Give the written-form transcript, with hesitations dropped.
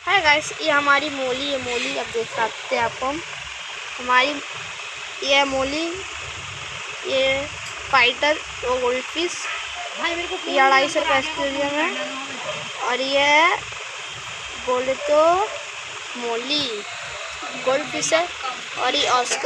है गाइस, ये हमारी मोली है। मोली अब देख सकते हैं आपको हम, हमारी ये मोली, ये फाइटर गोल्ड फिश, ये 250 रुपये एक्वेरियम है। और ये बोले तो मोली गोल्ड फिश है। और ये ऑस्कर